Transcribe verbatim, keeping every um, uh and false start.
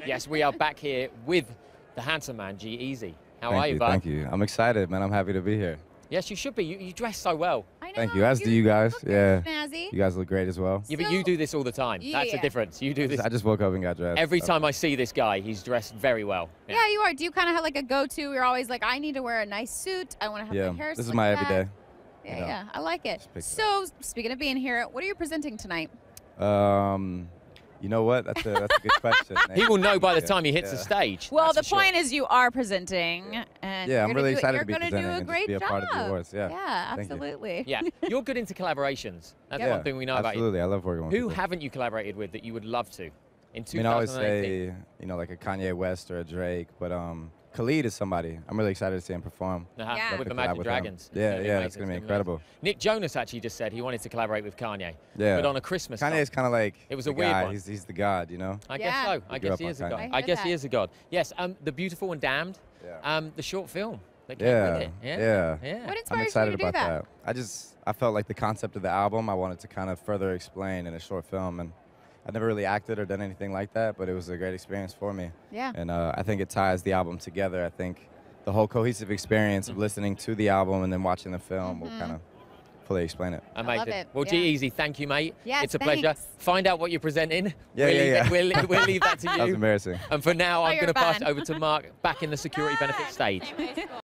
Yes, we are back here with the handsome man, G-Eazy. How thank are you, you, bud? Thank you. I'm excited, man. I'm happy to be here. Yes, you should be. You, you dress so well. I know, Thank you. As do you guys. look Yeah. snazzy. You guys look great as well. Yeah, but you So- do this all the time. That's the Yeah. difference. You do this I just woke up and got dressed. every so. time I see this guy. He's dressed very well. Yeah. you are. Do you kind of have like a go-to? You're always like, I need to wear a nice suit. I want to have Yeah. my hair This is slicked my back. everyday. Yeah, you know, yeah. I like it. just pick it So, speaking of being here, what are you presenting tonight? Um, you know what? That's a that's a good question. He will know by the Yeah, time he hits yeah. the stage. Well, that's the for point sure. is you are presenting, and Yeah, you're I'm gonna really do, excited you're to be gonna presenting do a and great just be a job. part of the awards. Yeah. Yeah, Thank you. absolutely. Yeah, you're good into collaborations. That's Yeah, one thing we know about you. absolutely. I love working with Who people. haven't you collaborated with that you would love to in I mean, I always two thousand eighteen? say, you know, like a Kanye West or a Drake, but um, Khalid is somebody. I'm really excited to see him perform. Uh-huh, Yeah. with the To collab Magic with him. Dragons. Yeah, gonna be yeah, amazing. it's gonna be amazing. incredible. Nick Jonas actually just said he wanted to collaborate with Kanye. Yeah. But on a Christmas song. Kanye's kind of like It was the a weird guy. one. He's, he's the god, you know? I Yeah. guess so. I grew guess up he on is a Kanye. god. I I, hear guess he that. is a god. Yes, um, The Beautiful and Damned, Yeah. um, the short film that came Yeah, with it. Yeah. yeah. yeah. What I'm inspired excited you to do about that? that. I just, I felt like the concept of the album, I wanted to kind of further explain in a short film. And I'd never really acted or done anything like that, but it was a great experience for me. Yeah. And uh, I think it ties the album together. I think the whole cohesive experience of listening to the album and then watching the film will kind of fully explain it. Amazing. love it, Well, yeah. G-Eazy, thank you, mate. Yes, it's a pleasure. thanks. Find out what you're presenting. Yeah, we'll yeah, leave yeah. It, we'll, we'll leave that to That was you. embarrassing. And for now, Oh, I'm you're going to pass fine. it over to Mark back in the security benefit stage.